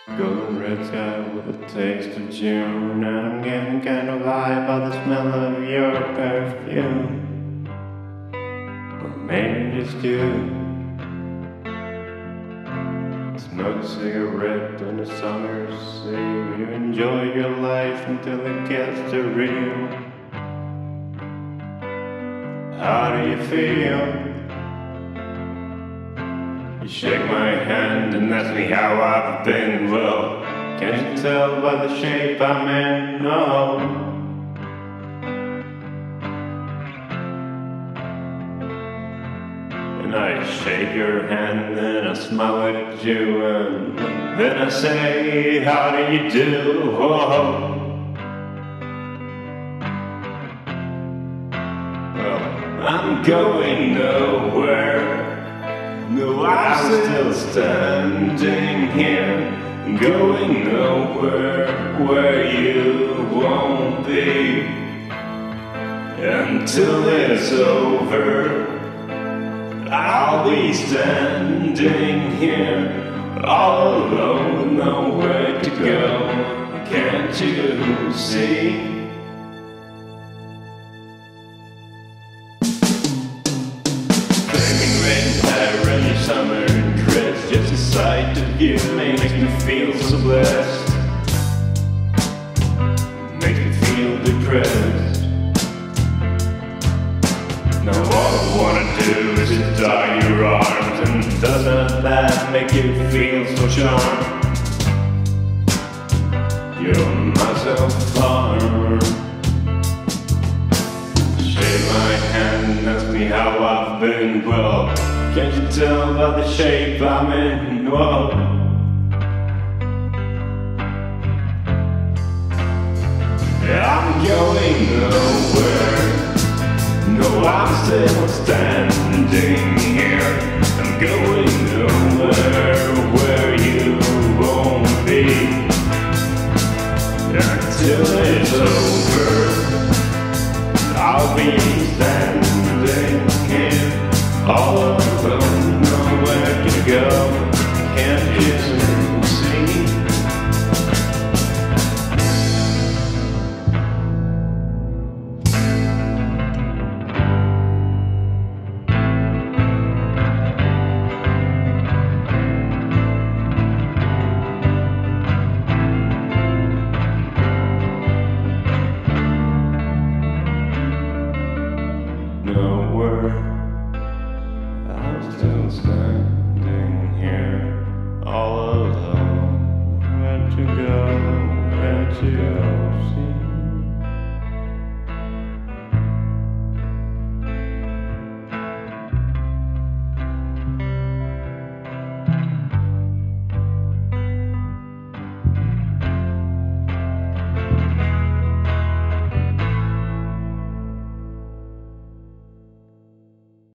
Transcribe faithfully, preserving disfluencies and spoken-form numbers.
Golden red sky with a taste of June, and I'm getting kind of high by the smell of your perfume. Or maybe just you. Smoke a cigarette in the summer sea. You enjoy your life until it gets too real. How do you feel? You shake my hand and ask me how I've been. Well, can't you tell by the shape I'm in? No. And I shake your hand and I smile at you, and then I say, how do you do? Oh. Well, I'm going nowhere. No, I'm still standing here, going nowhere where you won't be. Until it's over, I'll be standing here, all alone, nowhere to go. Can't you see? Summer dress, just the sight of you makes me feel so blessed. Makes me feel depressed. Now all I wanna do is just tie your arms, and doesn't that make you feel so charmed? You're my self-harm. Shake my hand and ask me how I've been. Well, can't you tell by the shape I'm in? Whoa. I'm going nowhere. No, I'm still standing here. I'm going nowhere where you won't be. Until it's over, I'll be standing here, all alone, nowhere to go. Can't you see? Nowhere. I'm still standing here, all alone. Where to go, where to go, see?